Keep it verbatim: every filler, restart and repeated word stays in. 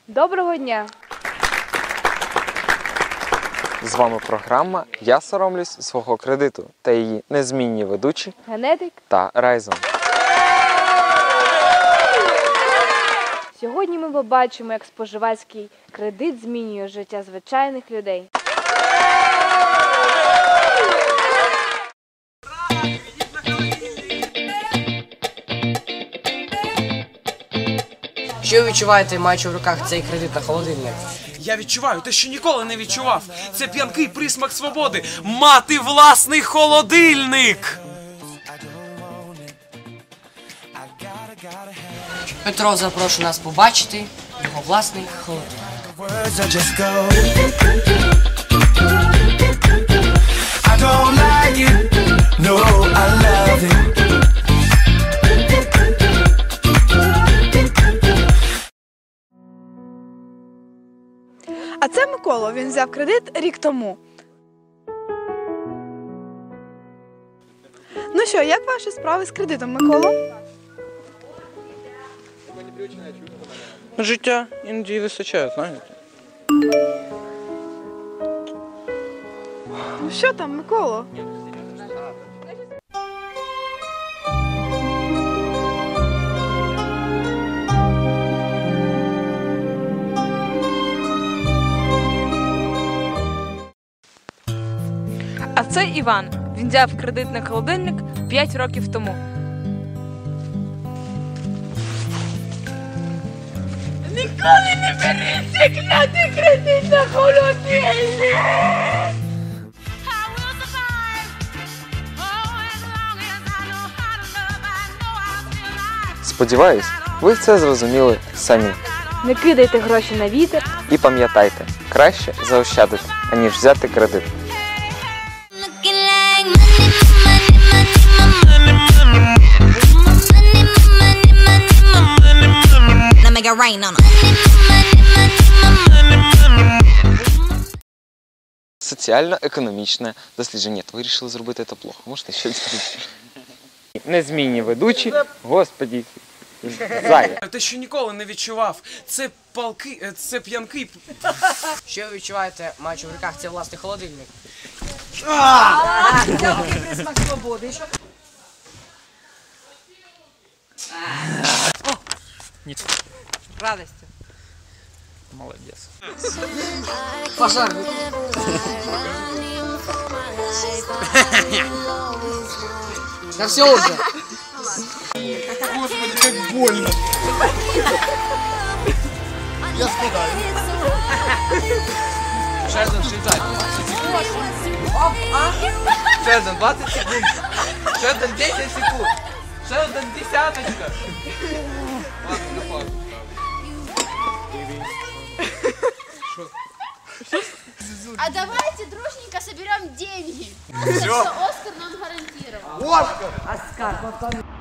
Доброго дня! З вами програма «Я соромлюсь свого кредиту» та її незмінні ведучі Генетик та Райзон. Сьогодні ми побачимо, як споживацький кредит змінює життя звичайних людей. Що ви відчуваєте, маючи в руках цей кредит на холодильник? Я відчуваю те, що ніколи не відчував. Це п'янкий присмак свободи. Мати власний холодильник! Петро запрошує нас побачити його власний холодильник. А це Микола, він взяв кредит рік тому. Ну що, як ваші справи з кредитом, Микола? Життя іноді вистачає, знаєте. Ну що там, Микола? А це Іван. Він взяв кредит на холодильник п'ять років тому. Ніколи не беріться кляти кредит на холодильник! Сподіваюсь, ви це зрозуміли самі. Не кидайте гроші на вітер. І пам'ятайте, краще заощадити, аніж взяти кредит. Соціально-економічне дослідження. Ви вирішили зробити це плохо. Можете щось зробити? Незмінні ведучі, господі, зая. Те, що ніколи не відчував. Це палки, це п'янкий. Що ви відчуваєте, маючи в руках цей власний холодильник? П'янкий присмак свободи. Радості. Молодець. Пожар. Да все уже. Господи, как больно. Я складаю. Шердон, швейцар. Шердон, двадцать секунд. Шердон, десять секунд. Шердон, десяточка. Ладно, на паузу. А давайте дружненько соберем деньги. Все. Оскар нам гарантировал. Оскар!